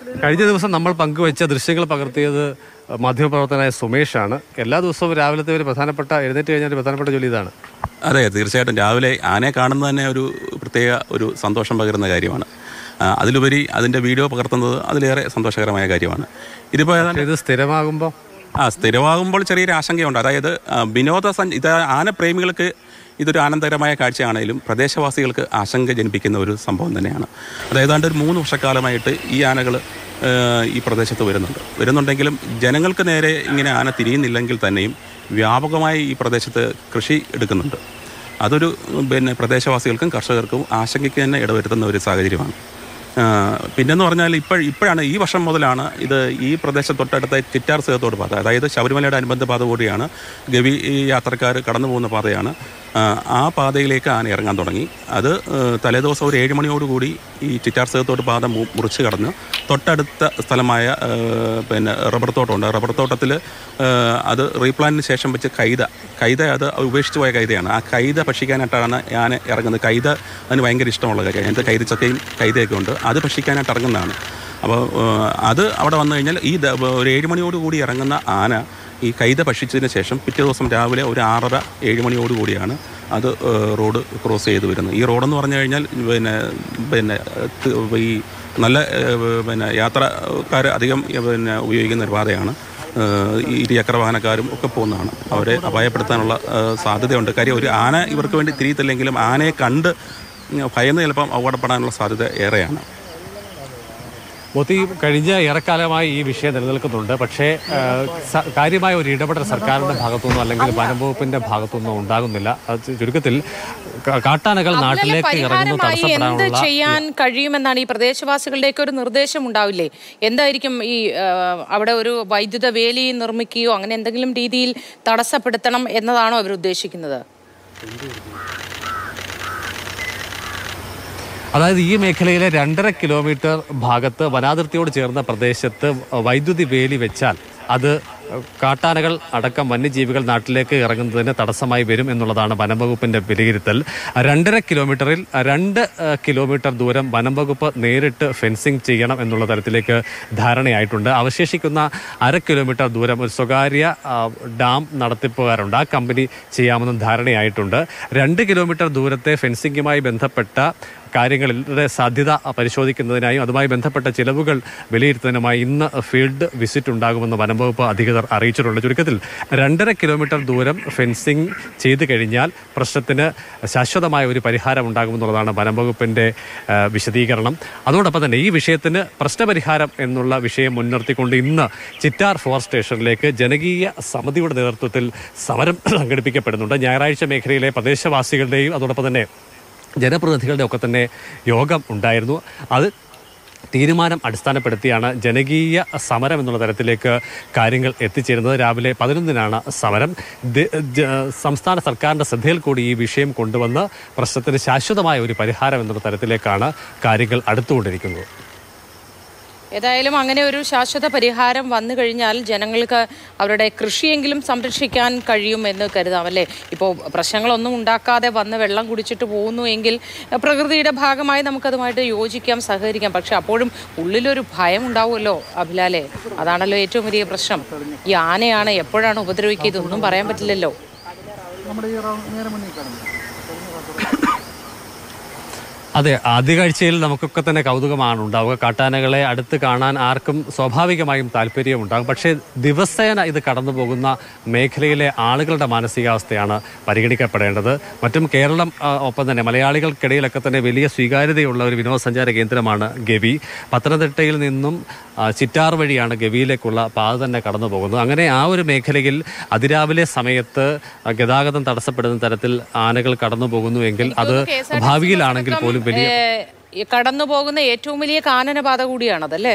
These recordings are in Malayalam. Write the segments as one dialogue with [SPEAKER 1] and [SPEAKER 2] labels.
[SPEAKER 1] കഴിഞ്ഞ ദിവസം നമ്മൾ പങ്കുവച്ച ദൃശ്യങ്ങൾ പകർത്തിയത് മാധ്യമപ്രവർത്തകനായ സുമേഷാണ്. എല്ലാ ദിവസവും രാവിലത്തെ ഒരു പ്രധാനപ്പെട്ട എഴുന്നേറ്റ് കഴിഞ്ഞാൽ ഒരു പ്രധാനപ്പെട്ട ജോലി ഇതാണ്.
[SPEAKER 2] അതെ, തീർച്ചയായിട്ടും രാവിലെ ആനയെ കാണുന്നത് തന്നെ ഒരു പ്രത്യേക ഒരു സന്തോഷം പകരുന്ന കാര്യമാണ്. അതിലുപരി അതിൻ്റെ വീഡിയോ പകർത്തുന്നത് അതിലേറെ സന്തോഷകരമായ കാര്യമാണ്.
[SPEAKER 1] ഇത്
[SPEAKER 2] സ്ഥിരമാകുമ്പോൾ ചെറിയൊരു ആശങ്കയുണ്ട്. അതായത് ഇത് ആനപ്രേമികൾക്ക് ഇതൊരു ആനന്ദകരമായ കാഴ്ചയാണെങ്കിലും പ്രദേശവാസികൾക്ക് ആശങ്ക ജനിപ്പിക്കുന്ന ഒരു സംഭവം തന്നെയാണ്. അതായത് ഒരു 3 വർഷക്കാലമായിട്ട് ഈ ആനകൾ ഈ പ്രദേശത്ത് വരുന്നുണ്ടെങ്കിലും ജനങ്ങൾക്ക് നേരെ ഇങ്ങനെ ആന തിരിയുന്നില്ലെങ്കിൽ തന്നെയും വ്യാപകമായി ഈ പ്രദേശത്ത് കൃഷി എടുക്കുന്നുണ്ട്. അതൊരു പ്രദേശവാസികൾക്കും കർഷകർക്കും ആശങ്കയ്ക്ക് തന്നെ ഇടവരുത്തുന്ന ഒരു സാഹചര്യമാണ്. പിന്നെന്ന് പറഞ്ഞാൽ ഇപ്പോഴാണ് ഈ വർഷം മുതലാണ് ഇത് ഈ പ്രദേശത്ത് തൊട്ടടുത്ത ചിറ്റാർ സേത്തോട് പാത, അതായത് ശബരിമലയുടെ അനുബന്ധ പാത കൂടിയാണ്, ഗവി യാത്രക്കാർ കടന്നു പോകുന്ന പാതയാണ്. ആ പാതയിലേക്ക് ആന ഇറങ്ങാൻ തുടങ്ങി. അത് തലേദിവസം ഒരു 7 മണിയോടുകൂടി ഈ ചിറ്റാർ സേത്തോട് പാത മുറിച്ച് കടന്ന് തൊട്ടടുത്ത സ്ഥലമായ റബ്ബർ തോട്ടമുണ്ട്. റബ്ബർ തോട്ടത്തിൽ അത് റീപ്ലാന്റിന് ശേഷം വെച്ച് കൈത അത് ഉപേക്ഷിച്ച് പോയ കൈതയാണ്. ആ കൈത ഭക്ഷിക്കാനായിട്ടാണ് ആന ഇറങ്ങുന്നത്. കൈത അതിന് ഭയങ്കര ഇഷ്ടമുള്ള കാര്യമാണ്. അതിൻ്റെ കൈതച്ചക്കയും കൈതയൊക്കെ ഉണ്ട്. അത് ഭക്ഷിക്കാനായിട്ട് ഇറങ്ങുന്നതാണ്. അപ്പോൾ അത് അവിടെ വന്നു കഴിഞ്ഞാൽ ഈ ഒരു 7 മണിയോടുകൂടി ഇറങ്ങുന്ന ആന ഈ കൈത ഭക്ഷിച്ചതിന് ശേഷം പിറ്റേ ദിവസം രാവിലെ ഒരു 6:30-7 മണിയോടുകൂടിയാണ് അത് റോഡ് ക്രോസ് ചെയ്ത് വരുന്നത്. ഈ റോഡെന്ന് പറഞ്ഞു കഴിഞ്ഞാൽ ഈ നല്ല യാത്രക്കാർ അധികം ഉപയോഗിക്കുന്ന ഒരു പാതയാണ്. ഇരുചക്ര വാഹനക്കാരും ഒക്കെ പോകുന്നതാണ്. അവരെ അപായപ്പെടുത്താനുള്ള സാധ്യതയുണ്ട്. കാര്യം ഒരു ആന ഇവർക്ക് വേണ്ടി തിരിയത്തില്ലെങ്കിലും ആനയെ കണ്ട് ഭയന്ന് ചിലപ്പം അപകടപ്പെടാനുള്ള സാധ്യത ഏറെയാണ്.
[SPEAKER 1] കഴിഞ്ഞ ഏറെക്കാലമായി ഈ വിഷയം നിലനിൽക്കുന്നുണ്ട്. പക്ഷേ കാര്യമായ ഒരു ഇടപെടൽ സർക്കാരിന്റെ ഭാഗത്തുനിന്നോ അല്ലെങ്കിൽ വനം വകുപ്പിന്റെ ഭാഗത്തുനിന്നോ ഉണ്ടാകുന്നില്ല. ചുരുക്കത്തിൽ കാട്ടാനകൾ നാട്ടിലേക്ക് ഇറങ്ങുന്നു.
[SPEAKER 3] എന്ത് ചെയ്യാൻ കഴിയുമെന്നാണ് ഈ പ്രദേശവാസികളുടെയൊക്കെ ഒരു നിർദ്ദേശം ഉണ്ടാവില്ലേ? എന്തായിരിക്കും ഈ അവിടെ ഒരു വൈദ്യുത വേലി നിർമ്മിക്കുകയോ അങ്ങനെ എന്തെങ്കിലും രീതിയിൽ തടസ്സപ്പെടുത്തണം എന്നതാണോ അവർ ഉദ്ദേശിക്കുന്നത്?
[SPEAKER 1] അതായത് ഈ മേഖലയിലെ 2.5 കിലോമീറ്റർ ഭാഗത്ത് വനാതിർത്തിയോട് ചേർന്ന പ്രദേശത്ത് വൈദ്യുതി വേലി വെച്ചാൽ അത് കാട്ടാനകൾ അടക്കം വന്യജീവികൾ നാട്ടിലേക്ക് ഇറങ്ങുന്നതിന് തടസ്സമായി വരും എന്നുള്ളതാണ് വനം വകുപ്പിന്റെ വിലയിരുത്തൽ. 2.5 കിലോമീറ്ററിൽ 2 കിലോമീറ്റർ ദൂരം വനം വകുപ്പ് നേരിട്ട് ഫെൻസിംഗ് ചെയ്യണം എന്നുള്ള തരത്തിലേക്ക് ധാരണയായിട്ടുണ്ട്. അവശേഷിക്കുന്ന 1/2 കിലോമീറ്റർ ദൂരം ഒരു സ്വകാര്യ ഡാം നടത്തിപ്പുകാരുണ്ട്, ആ കമ്പനി ചെയ്യാമെന്നും ധാരണയായിട്ടുണ്ട്. 2 കിലോമീറ്റർ ദൂരത്തെ ഫെൻസിംഗുമായി ബന്ധപ്പെട്ട കാര്യങ്ങളുടെ സാധ്യത പരിശോധിക്കുന്നതിനായും അതുമായി ബന്ധപ്പെട്ട ചിലവുകൾ വിലയിരുത്തുന്നതിനുമായി ഇന്ന് ഫീൽഡ് വിസിറ്റ് ഉണ്ടാകുമെന്ന് വനം വകുപ്പ് അധികൃതർ അറിയിച്ചിട്ടുണ്ട്. ചുരുക്കത്തിൽ 2.5 കിലോമീറ്റർ ദൂരം ഫെൻസിംഗ് ചെയ്തു കഴിഞ്ഞാൽ പ്രശ്നത്തിന് ശാശ്വതമായ ഒരു പരിഹാരം ഉണ്ടാകുമെന്നുള്ളതാണ് വനം വകുപ്പിന്റെ വിശദീകരണം. അതോടൊപ്പം തന്നെ ഈ വിഷയത്തിന് പ്രശ്നപരിഹാരം എന്നുള്ള വിഷയം മുൻനിർത്തിക്കൊണ്ട് ഇന്ന് ചിറ്റാർ ഫോറസ്റ്റ് സ്റ്റേഷനിലേക്ക് ജനകീയ സമിതിയുടെ നേതൃത്വത്തിൽ സമരം സംഘടിപ്പിക്കപ്പെടുന്നുണ്ട്. ഞായറാഴ്ച മേഖലയിലെ പ്രദേശവാസികളുടെയും അതോടൊപ്പം തന്നെ ജനപ്രതിനിധികളുടെ ഒക്കെ തന്നെ യോഗം ഉണ്ടായിരുന്നു. അത് തീരുമാനം അടിസ്ഥാനപ്പെടുത്തിയാണ് ജനകീയ സമരം എന്നുള്ള തരത്തിലേക്ക് കാര്യങ്ങൾ എത്തിച്ചേരുന്നത്. രാവിലെ 11-നാണ് സമരം. സംസ്ഥാന സർക്കാരിൻ്റെ ശ്രദ്ധയിൽ കൂടി ഈ വിഷയം കൊണ്ടുവന്ന് പ്രശ്നത്തിന് ശാശ്വതമായ ഒരു പരിഹാരം എന്നുള്ള തരത്തിലേക്കാണ് കാര്യങ്ങൾ അടുത്തുകൊണ്ടിരിക്കുന്നത്.
[SPEAKER 3] ഏതായാലും അങ്ങനെ ഒരു ശാശ്വത പരിഹാരം വന്നു കഴിഞ്ഞാൽ ജനങ്ങൾക്ക് അവരുടെ കൃഷിയെങ്കിലും സംരക്ഷിക്കാൻ കഴിയും എന്ന് കരുതാം, അല്ലേ? ഇപ്പോൾ പ്രശ്നങ്ങളൊന്നും ഉണ്ടാക്കാതെ വന്ന് വെള്ളം കുടിച്ചിട്ട് പോകുന്നു എങ്കിൽ പ്രകൃതിയുടെ ഭാഗമായി നമുക്കതുമായിട്ട് യോജിക്കാം, സഹകരിക്കാം. പക്ഷെ അപ്പോഴും ഉള്ളിലൊരു ഭയം ഉണ്ടാവുമല്ലോ അഭിലാലെ, അതാണല്ലോ ഏറ്റവും വലിയ പ്രശ്നം. ഈ ആനയാണ് എപ്പോഴാണ് ഉപദ്രവിക്കുക, ഇതൊന്നും പറയാൻ പറ്റില്ലല്ലോ.
[SPEAKER 1] അതെ, ആദ്യ കാഴ്ചയിൽ നമുക്കൊക്കെ തന്നെ കൗതുകമാണ് ഉണ്ടാവുക. കാട്ടാനകളെ അടുത്ത് കാണാൻ ആർക്കും സ്വാഭാവികമായും താല്പര്യമുണ്ടാകും. പക്ഷേ ദിവസേന ഇത് കടന്നു പോകുന്ന മേഖലയിലെ ആളുകളുടെ മാനസികാവസ്ഥയാണ് പരിഗണിക്കപ്പെടേണ്ടത്. മറ്റും കേരളം ഒപ്പം തന്നെ മലയാളികൾക്കിടയിലൊക്കെ തന്നെ വലിയ സ്വീകാര്യതയുള്ള ഒരു വിനോദസഞ്ചാര കേന്ദ്രമാണ് ഗവി. പത്തനംതിട്ടയിൽ നിന്നും ചിറ്റാർ വഴിയാണ് ഗവിയിലേക്കുള്ള പാത തന്നെ കടന്നു പോകുന്നത്. അങ്ങനെ ആ ഒരു മേഖലയിൽ അതിരാവിലെ സമയത്ത് ഗതാഗതം തടസ്സപ്പെടുന്ന തരത്തിൽ ആനകൾ കടന്നു പോകുന്നുവെങ്കിൽ അത് ഭാവിയിലാണെങ്കിൽ പോലും
[SPEAKER 3] കടന്നു പോകുന്ന ഏറ്റവും വലിയ കാനനപാത കൂടിയാണതല്ലേ,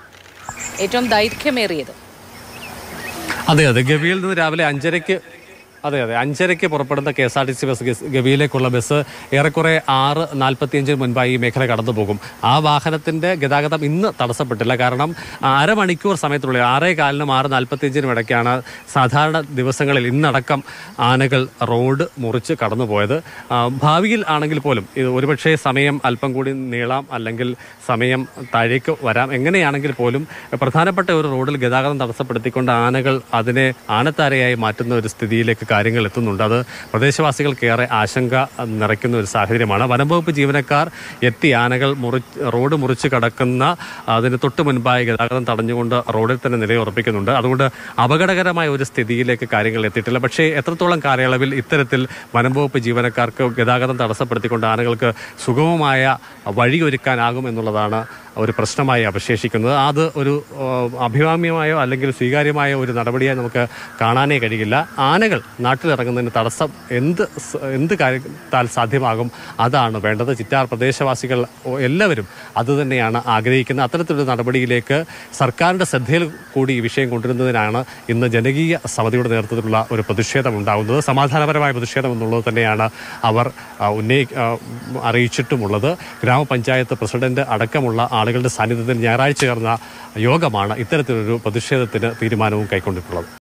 [SPEAKER 3] ഏറ്റവും ദൈർഘ്യമേറിയത്.
[SPEAKER 1] അതെ, ഗവിയിൽ നിന്ന് രാവിലെ 5:30 അതെ, 5:30 പുറപ്പെടുന്ന KSRTC ബസ് ഗവിയിലേക്കുള്ള ബസ് ഏറെക്കുറെ 6:45 മുൻപായി ഈ മേഖല കടന്നു പോകും. ആ വാഹനത്തിന്റെ ഗതാഗതം ഇന്ന് തടസ്സപ്പെട്ടില്ല. കാരണം അരമണിക്കൂർ സമയത്തുള്ളിൽ 6:15-നും 6:45-നും ഇടയ്ക്കാണ് സാധാരണ ദിവസങ്ങളിൽ ഇന്നടക്കം ആനകൾ റോഡ് മുറിച്ച് കടന്നുപോയത്. ഭാവിയിൽ ആണെങ്കിൽ പോലും ഇത് ഒരുപക്ഷെ സമയം അല്പം കൂടി നീളാം, അല്ലെങ്കിൽ സമയം താഴേക്ക് വരാം. എങ്ങനെയാണെങ്കിൽ പോലും പ്രധാനപ്പെട്ട ഒരു റോഡിൽ ഗതാഗതം തടസ്സപ്പെടുത്തിക്കൊണ്ട് ആനകൾ അതിനെ ആനത്താരയായി മാറ്റുന്ന ഒരു സ്ഥിതിയിലേക്ക് കാര്യങ്ങൾ എത്തുന്നുണ്ട്. അത് പ്രദേശവാസികൾക്ക് ഏറെ ആശങ്ക നിറയ്ക്കുന്ന ഒരു സാഹചര്യമാണ്. വനംവകുപ്പ് ജീവനക്കാർ എത്തി ആനകൾ റോഡ് മുറിച്ച് കടക്കുന്ന അതിന് തൊട്ട് മുൻപായി ഗതാഗതം തടഞ്ഞുകൊണ്ട് റോഡിൽ തന്നെ നിലയുറപ്പിക്കുന്നുണ്ട്. അതുകൊണ്ട് അപകടകരമായ ഒരു സ്ഥിതിയിലേക്ക് കാര്യങ്ങൾ എത്തിയിട്ടില്ല. പക്ഷേ എത്രത്തോളം കാലയളവിൽ ഇത്തരത്തിൽ വനംവകുപ്പ് ജീവനക്കാർക്ക് ഗതാഗതം തടസ്സപ്പെടുത്തിക്കൊണ്ട് ആനകൾക്ക് സുഗമമായ വഴിയൊരുക്കാനാകും എന്നുള്ളതാണ് ഒരു പ്രശ്നമായി അവശേഷിക്കുന്നത്. അത് ഒരു അഭികാമ്യമായോ അല്ലെങ്കിൽ സ്വീകാര്യമായ ഒരു നടപടിയായി നമുക്ക് കാണാനേ കഴിയില്ല. ആനകൾ നാട്ടിലിറങ്ങുന്നതിന് തടസ്സം എന്ത് കാര്യത്താൽ സാധ്യമാകും അതാണ് വേണ്ടത്. ചിറ്റാർ പ്രദേശവാസികൾ എല്ലാവരും അതുതന്നെയാണ് ആഗ്രഹിക്കുന്നത്. അത്തരത്തിലൊരു നടപടിയിലേക്ക് സർക്കാരിൻ്റെ ശ്രദ്ധയിൽ കൂടി ഈ വിഷയം കൊണ്ടുവരുന്നതിനാണ് ഇന്ന് ജനകീയ സമിതിയുടെ നേതൃത്വത്തിലുള്ള ഒരു പ്രതിഷേധം ഉണ്ടാകുന്നത്. സമാധാനപരമായ പ്രതിഷേധം എന്നുള്ളത് തന്നെയാണ് അവർ അറിയിച്ചിട്ടുമുള്ളത്. ഗ്രാമപഞ്ചായത്ത് പ്രസിഡന്റ് അടക്കമുള്ള ആളുകളുടെ സാന്നിധ്യത്തിൽ ഞായറാഴ്ച ചേർന്ന യോഗമാണ് ഇത്തരത്തിലൊരു പ്രതിഷേധത്തിന് തീരുമാനവും കൈക്കൊണ്ടിട്ടുള്ളത്.